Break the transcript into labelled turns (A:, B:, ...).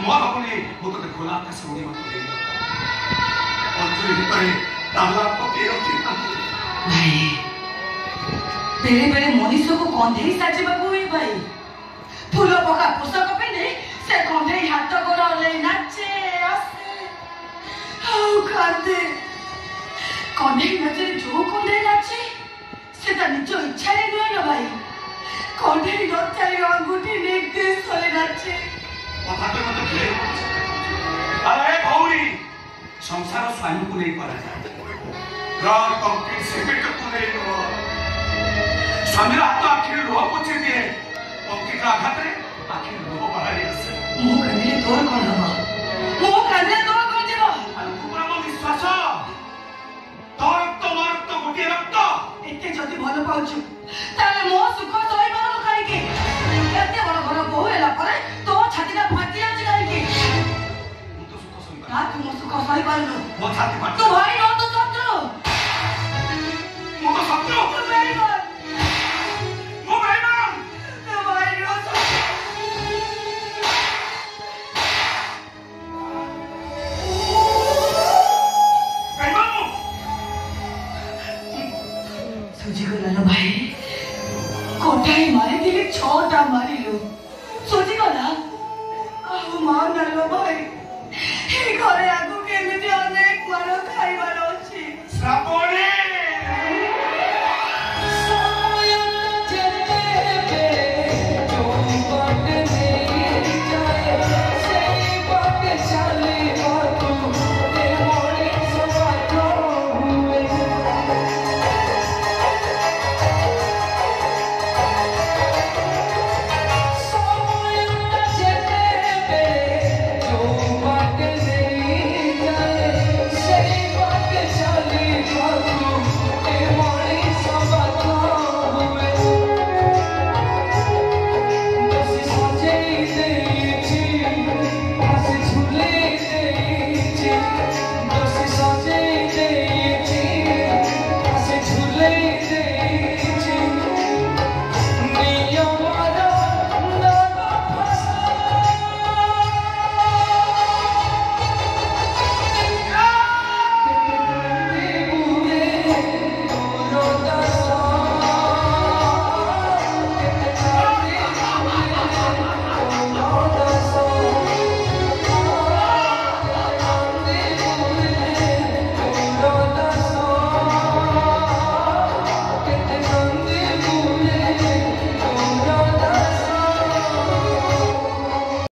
A: ନୂଆ ଭାବୁନି ମୁଁ ତତେ ଖୋଲା ଆକାଶ ଉଡ଼ିବାକୁ ଦେଇନଥାଏ ଅନ୍ତରି ଭିତରେ ତାଲା ପକେଇ ରଖିଥାନ୍ତି।
B: ଭାଇ बेले बेले मनीष को कंधे साजिबाकू हुए भाई फूल पका पोषक पिंधे से कंधे हाथ गोड़ ले नाचे आसे हाउ कांदे कंधे नाचे जो कंधे नाचे से ता निज इच्छा रे नुए न भाई कंधे नचाई अंगूठी निर्देश होले नाचे
A: कथा तो मत खेल अरे भौरी संसार स्वामी को नहीं करा जाए घर कंक्रीट सिमेंट को नहीं स्वामी हाथ आखिर लुह पोछे दिए कंक्रीट आघात रे आखिर लुह बाहरी आसे
B: मो कांदे तोर कोन हबो मो कांदे तोर कोन जीवो
A: अनुपुरा मो विश्वास तोर तो मोर तो गोटे रक्त
B: एते जदी भलो पाउछु ताले मो सुख सही बनो काई के एते बड़ घर बहु हेला परे तो छातीटा फाटी जाउछ काई के
A: मु तो सुख सही
B: ना तू मो सुख सही पारनु
A: मो छाती फाटी
B: तू भाई न तो शत्रु
A: मो तो शत्रु
B: तू मेरी बात भाई कोठाई मारी थी 6टा मारी